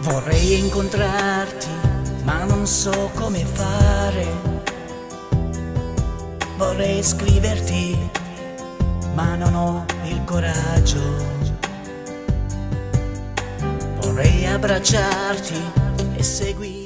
Vorrei incontrarti, ma non so come fare. Vorrei scriverti, ma non ho il coraggio. Vorrei abbracciarti e seguire